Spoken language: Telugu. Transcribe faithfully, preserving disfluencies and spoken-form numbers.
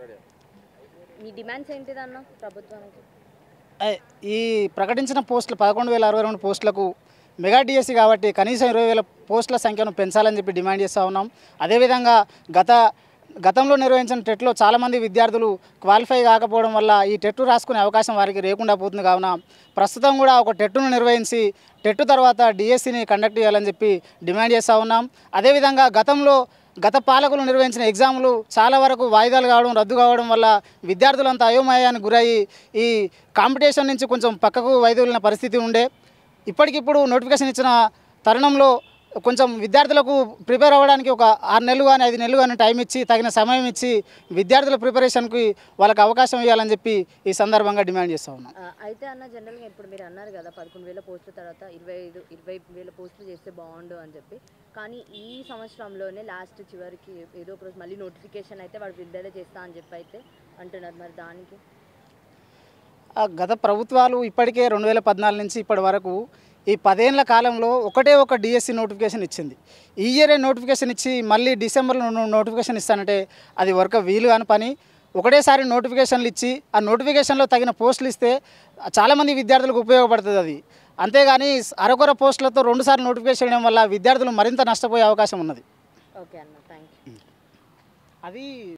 మీ డిమాండ్స్ ఏంటిదన్న ప్రభుత్వానికి? ఐ- ఈ ప్రకటించిన పోస్టులు పదకొండు వేల అరవై రెండు పోస్టులకు మెగా డిఎస్సి కాబట్టి కనీసం ఇరవై వేల పోస్టుల సంఖ్యను పెంచాలని చెప్పి డిమాండ్ చేస్తూ ఉన్నాం. అదేవిధంగా గత గతంలో నిర్వహించిన టెట్లో చాలామంది విద్యార్థులు క్వాలిఫై కాకపోవడం వల్ల ఈ టెట్ రాసుకునే అవకాశం వారికి లేకుండా పోతుంది. కావున ప్రస్తుతం కూడా ఒక టెట్ను నిర్వహించి టెట్ తర్వాత డిఎస్సిని కండక్ట్ చేయాలని చెప్పి డిమాండ్ చేస్తూ ఉన్నాం. అదేవిధంగా గతంలో గత పాలకులు నిర్వహించిన ఎగ్జామ్లు చాలా వరకు వాయిదాలు కావడం రద్దు కావడం వల్ల విద్యార్థులంతా అయోమయానికి గురయ్యి ఈ కాంపిటీషన్ నుంచి కొంచెం పక్కకు వైదొలిన పరిస్థితి ఉండే. ఇప్పటికిప్పుడు నోటిఫికేషన్ ఇచ్చిన తరుణంలో కొంచెం విద్యార్థులకు ప్రిపేర్ అవ్వడానికి ఒక ఆరు నెలలు కానీ ఐదు నెలలు కానీ టైం ఇచ్చి తగిన సమయం ఇచ్చి విద్యార్థుల ప్రిపరేషన్కి వాళ్ళకి అవకాశం ఇవ్వాలని చెప్పి ఈ సందర్భంగా డిమాండ్ చేస్తూ ఉన్నాం. ఆ, అయితే అన్న జనరల్గా ఇప్పుడు మీరు అన్నారు కదా పదకొండు వేల పోస్టుల తర్వాత ఇరవై ఐదు ఇరవై వేల పోస్టులు చేస్తే బాగుండు అని చెప్పి, కానీ ఈ సంవత్సరంలోనే లాస్ట్ చివరికి ఏదో ఒక రోజు మళ్ళీ నోటిఫికేషన్ అయితే వాడు విడుదల చేస్తా అని చెప్పి అయితే అంటున్నారు. మరి దానికి ఆ గత ప్రభుత్వాలు ఇప్పటికే రెండు వేల పద్నాలుగు నుంచి ఇప్పటి వరకు ఈ పదేళ్ల కాలంలో ఒకటే ఒక డిఎస్సి నోటిఫికేషన్ ఇచ్చింది. ఈ ఇయరే నోటిఫికేషన్ ఇచ్చి మళ్ళీ డిసెంబర్లో నో- నోటిఫికేషన్ ఇస్తానంటే అది వర్క్ వీలు కాని పని. ఒకటేసారి నోటిఫికేషన్లు ఇచ్చి ఆ నోటిఫికేషన్లో తగిన పోస్టులు ఇస్తే చాలామంది విద్యార్థులకు ఉపయోగపడుతుంది అది. అంతేగాని అరకొర పోస్టులతో రెండుసార్లు నోటిఫికేషన్ చేయడం వల్ల విద్యార్థులు మరింత నష్టపోయే అవకాశం ఉన్నది. ఓకే అన్న, థ్యాంక్ యూ. అది